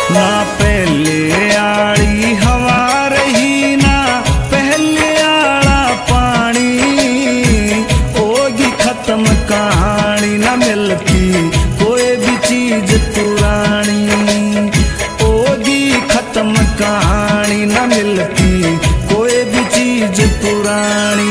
ना पहले आड़ी हवा रही ना पहले आड़ा पानी, होगी खत्म कहानी ना मिलती कोई भी चीज पुरानी, होगी खत्म कहानी ना मिलती कोई भी चीज पुरानी।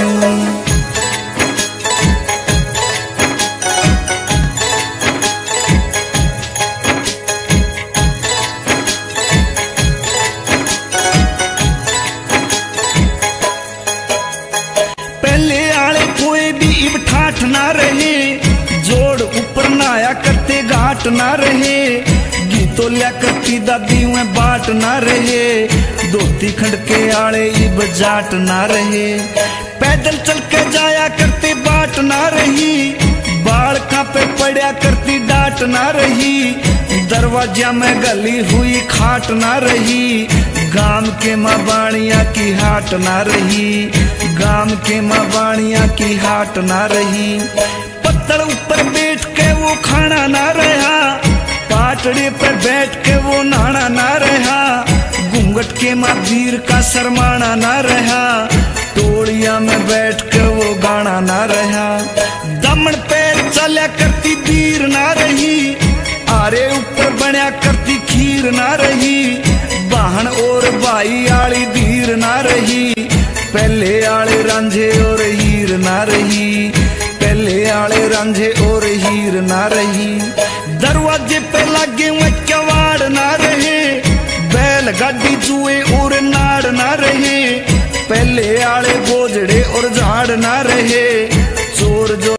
पहले आले कोई भी इब ठाठ ना रहे, जोड़ ऊपर नाया करते घाट ना रहे, गीतो लिया करती दादी में बाट ना रहे, धोती खंड के आले इब जाट ना रहे, पैदल चल के जाया करते बाट ना रही, बाल का पे पड़ा करती डांट ना रही, दरवाजा में गली हुई खाट ना रही, गांव के माँ बाणिया की हाट ना रही, गांव के माँ बाणिया की हाट ना रही, पत्थर ऊपर बैठ के वो खाना ना रहा, पाटड़ी पे बैठ के वो नहाना ना रहा, घूंघट के माँ वीर का शर्माना ना रहा, टोलिया में बैठ के वो गाना ना रहा, दमन पैर चल्या करती वीर ना रही, आरे ऊपर बनया करती खीर ना रही, बहन और भाई आली धीर ना रही, पहले आले रांझे और हीर ना रही, पहले आले रांझे और हीर ना रही, दरवाजे पे लगे हुए कवाड़ ना रहे, बैल गाड़ी जुए और नाड़ ना रहे, पहले आले बोझड़े और झाड़ ना रहे, चोर जो